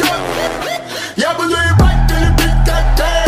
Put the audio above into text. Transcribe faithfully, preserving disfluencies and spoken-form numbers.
Y'a besoin de back que les beats t'attendent.